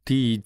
第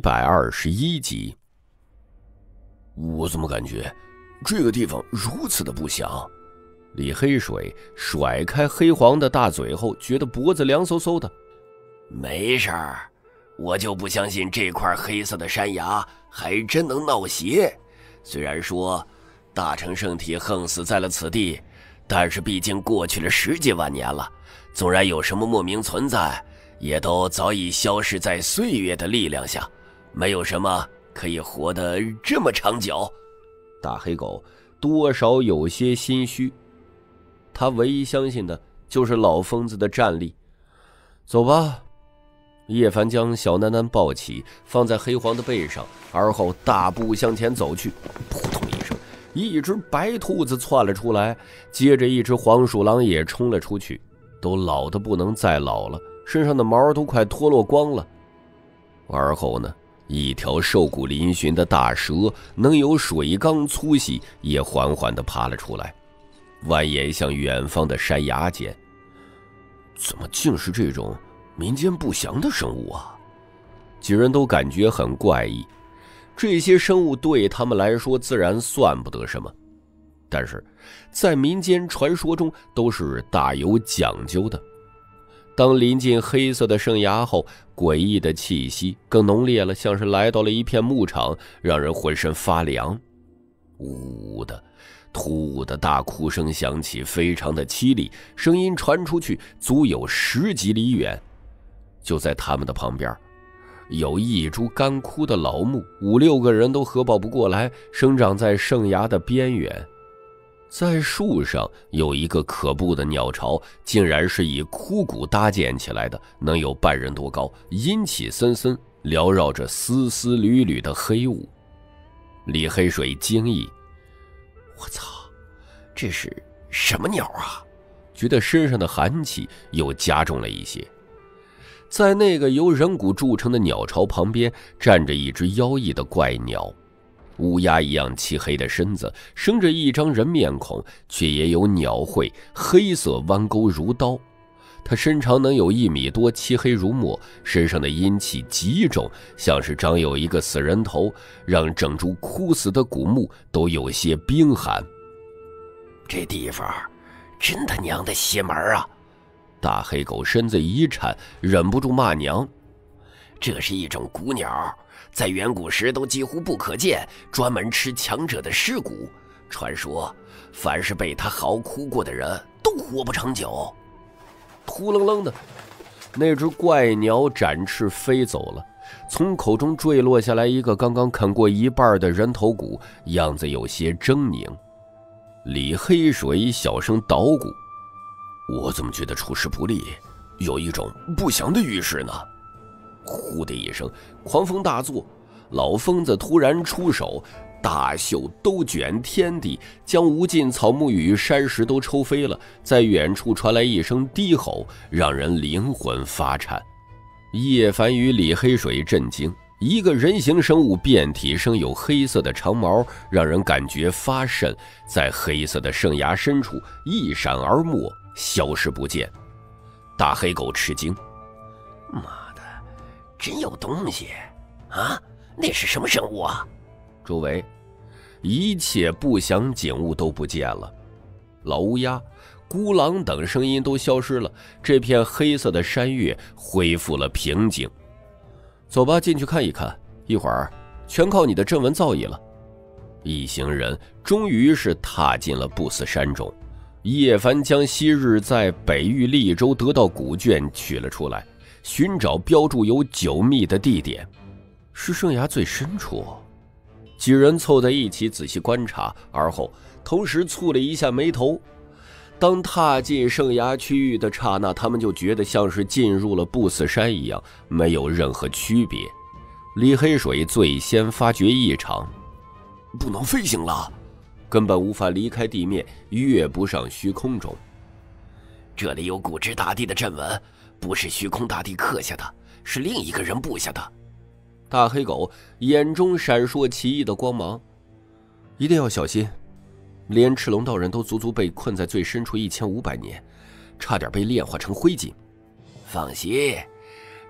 721集。我怎么感觉这个地方如此的不祥？李黑水甩开黑黄的大嘴后，觉得脖子凉飕飕的。 没事儿，我就不相信这块黑色的山崖还真能闹邪。虽然说大成圣体横死在了此地，但是毕竟过去了10几万年了，纵然有什么莫名存在，也都早已消失在岁月的力量下，没有什么可以活得这么长久。 大黑狗多少有些心虚，他唯一相信的就是老疯子的战力。走吧。叶凡将小囡囡抱起，放在黑黄的背上，而后大步向前走去。扑通一声，一只白兔子窜了出来，接着一只黄鼠狼也冲了出去，都老得不能再老了，身上的毛都快脱落光了。而后呢，一条瘦骨嶙峋的大蛇，能有水缸粗细，也缓缓地爬了出来，蜿蜒向远方的山崖间。怎么竟是这种民间不祥的生物啊？几人都感觉很怪异。这些生物对他们来说自然算不得什么，但是在民间传说中都是大有讲究的。当临近黑色的圣崖后，诡异的气息更浓烈了，像是来到了一片牧场，让人浑身发凉。呜的突兀的大哭声响起，非常的凄厉，声音传出去足有10几里远。就在他们的旁边，有一株干枯的老木，5、6个人都合抱不过来，生长在圣崖的边缘。在树上有一个可怖的鸟巢，竟然是以枯骨搭建起来的，能有半人多高，阴气森森，缭绕着丝丝缕缕的黑雾。李黑水惊异： 我操，这是什么鸟啊？ 觉得身上的寒气又加重了一些。在那个由人骨铸成的鸟巢旁边，站着一只妖异的怪鸟，乌鸦一样漆黑的身子，生着一张人面孔，却也有鸟喙，黑色弯钩如刀。它身长能有1米多，漆黑如墨，身上的阴气极重，像是长有一个死人头，让整株枯死的古木都有些冰寒。 这地方真他娘的邪门啊！ 大黑狗身子一颤，忍不住骂娘： 这是一种古鸟，在远古时都几乎不可见，专门吃强者的尸骨。传说凡是被它嚎哭过的人都活不长久。 突愣愣的，那只怪鸟展翅飞走了，从口中坠落下来一个刚刚啃过一半的人头骨，样子有些狰狞。李黑水小声捣鼓：我怎么觉得处事不利，有一种不祥的预示呢？呼的一声，狂风大作，老疯子突然出手，大袖兜卷天地，将无尽草木与山石都抽飞了。在远处传来一声低吼，让人灵魂发颤。叶凡与李黑水震惊，一个人形生物遍体生有黑色的长毛，让人感觉发瘆，在黑色的圣崖深处一闪而没，消失不见。大黑狗吃惊： 妈的，真有东西啊！那是什么生物啊？ 周围一切不祥景物都不见了，老乌鸦、孤狼等声音都消失了，这片黑色的山岳恢复了平静。走吧，进去看一看，一会儿全靠你的阵纹造诣了。一行人终于是踏进了不死山中。叶凡将昔日在北域利州得到古卷取了出来，寻找标注有9密的地点，是圣崖最深处。几人凑在一起仔细观察，而后同时蹙了一下眉头。当踏进圣崖区域的刹那，他们就觉得像是进入了不死山一样，没有任何区别。李黑水最先发觉异常， 不能飞行了， 根本无法离开地面，跃不上虚空中。 这里有古之大帝的阵纹，不是虚空大帝刻下的，是另一个人布下的。 大黑狗眼中闪烁奇异的光芒，一定要小心，连赤龙道人都足足被困在最深处1500年，差点被炼化成灰烬。 放心，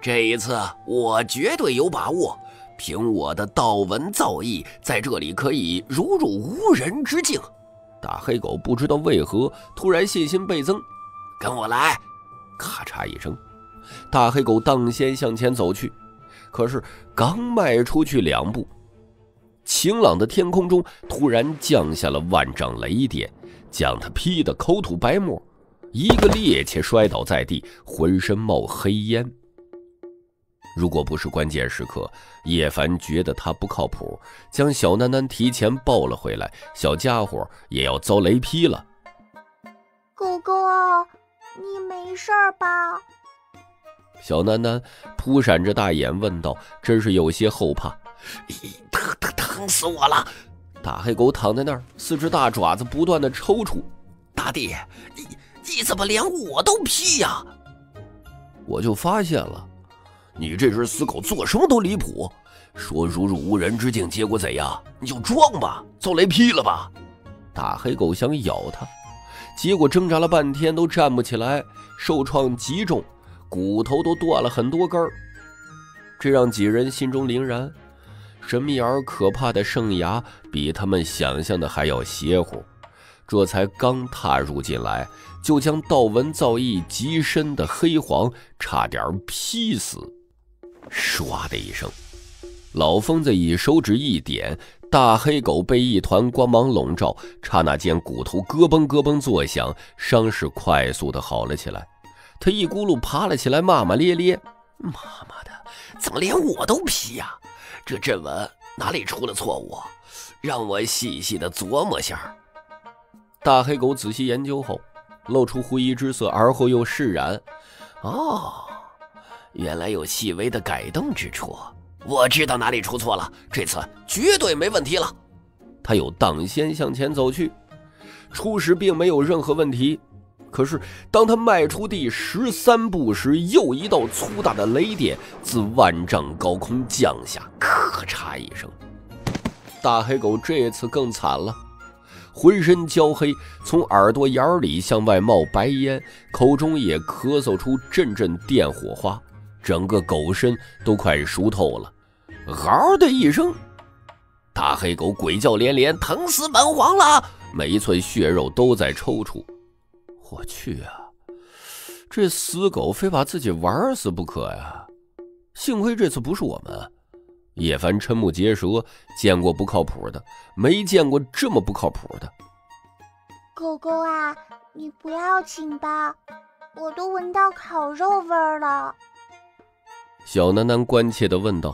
这一次我绝对有把握，凭我的道文造诣，在这里可以如入无人之境。 大黑狗不知道为何突然信心倍增， 跟我来！ 咔嚓一声，大黑狗当先向前走去。可是刚迈出去2步，晴朗的天空中突然降下了万丈雷电，将他劈得口吐白沫，一个趔趄摔倒在地，浑身冒黑烟。如果不是关键时刻，叶凡觉得他不靠谱，将小囡囡提前抱了回来，小家伙也要遭雷劈了。 狗狗啊，你没事吧？ 小囡囡扑闪着大眼问道，真是有些后怕。 疼死我了！ 大黑狗躺在那儿，四只大爪子不断的抽搐。 大弟，你怎么连我都劈呀？ 我就发现了，你这只死狗做什么都离谱，说如入无人之境，结果怎样？你就装吧，遭雷劈了吧。大黑狗想咬它，结果挣扎了半天都站不起来，受创极重，骨头都断了很多根儿。这让几人心中凛然，神秘而可怕的圣牙比他们想象的还要邪乎。这才刚踏入进来，就将道文造诣极深的黑黄差点劈死。唰的一声，老疯子以手指一点，大黑狗被一团光芒笼罩，刹那间骨头咯嘣咯嘣作响，伤势快速的好了起来。他一咕噜爬了起来，骂骂咧咧：“ 妈妈的，怎么连我都劈呀？这阵文哪里出了错误？让我细细的琢磨下。” 大黑狗仔细研究后，露出狐疑之色，而后又释然：“ 哦，原来有细微的改动之处，我知道哪里出错了，这次绝对没问题了。” 他又荡先向前走去，初时并没有任何问题。可是当他迈出第13步时，又一道粗大的雷电自万丈高空降下，咔嚓一声。大黑狗这次更惨了，浑身焦黑，从耳朵眼里向外冒白烟，口中也咳嗽出阵阵电火花，整个狗身都快熟透了。嗷的一声，大黑狗鬼叫连连，疼死本皇了，每一寸血肉都在抽搐。我去啊，这死狗非把自己玩死不可呀！幸亏这次不是我们。叶凡瞠目结舌，见过不靠谱的，没见过这么不靠谱的。 狗狗啊，你不要紧吧？我都闻到烤肉味儿了。 小囡囡关切地问道。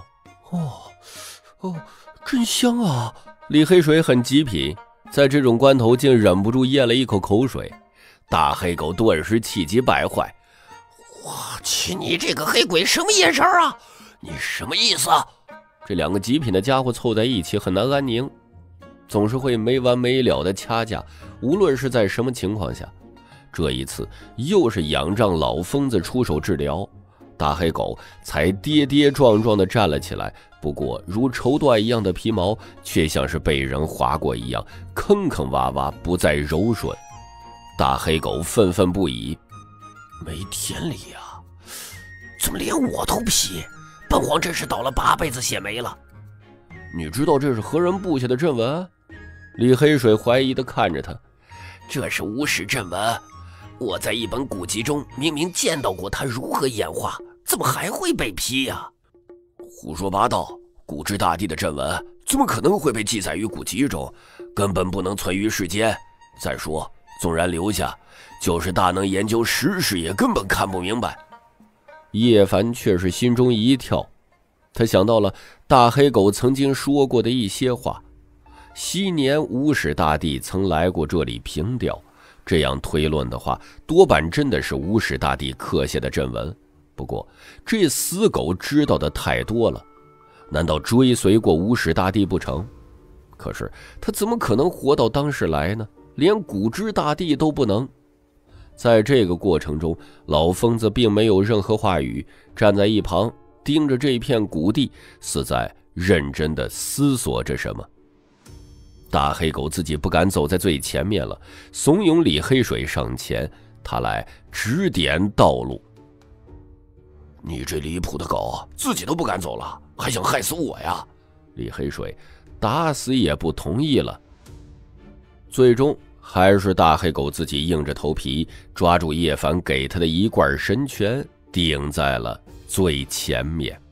真香啊！李黑水很极品，在这种关头竟忍不住咽了一口口水。大黑狗顿时气急败坏：“ 我去，你这个黑鬼什么眼神啊？你什么意思啊？” 这两个极品的家伙凑在一起很难安宁，总是会没完没了的掐架，无论是在什么情况下。这一次又是仰仗老疯子出手治疗，大黑狗才跌跌撞撞地站了起来，不过如绸缎一样的皮毛却像是被人划过一样，坑坑洼洼，不再柔顺。大黑狗愤愤不已：“ 没天理啊！怎么连我都劈？本皇真是倒了8辈子血霉了。”“ 你知道这是何人布下的阵文？”李黑水怀疑地看着他。 “这是无始阵文，我在一本古籍中明明见到过他如何演化，怎么还会被劈呀？”“ 胡说八道！古之大帝的阵文怎么可能会被记载于古籍中？根本不能存于世间。再说，纵然留下，就是大能研究时事也根本看不明白。”叶凡却是心中一跳，他想到了大黑狗曾经说过的一些话。昔年无始大帝曾来过这里凭吊，这样推论的话，多半真的是无始大帝刻下的阵文。不过这死狗知道的太多了，难道追随过无始大帝不成？可是他怎么可能活到当时来呢？连古之大帝都不能。在这个过程中，老疯子并没有任何话语，站在一旁盯着这片谷地，似在认真地思索着什么。大黑狗自己不敢走在最前面了，怂恿李黑水上前，他来指点道路。 你这离谱的狗，自己都不敢走了，还想害死我呀？ 李黑水打死也不同意了。最终还是大黑狗自己硬着头皮抓住叶凡给他的一罐神拳，顶在了最前面。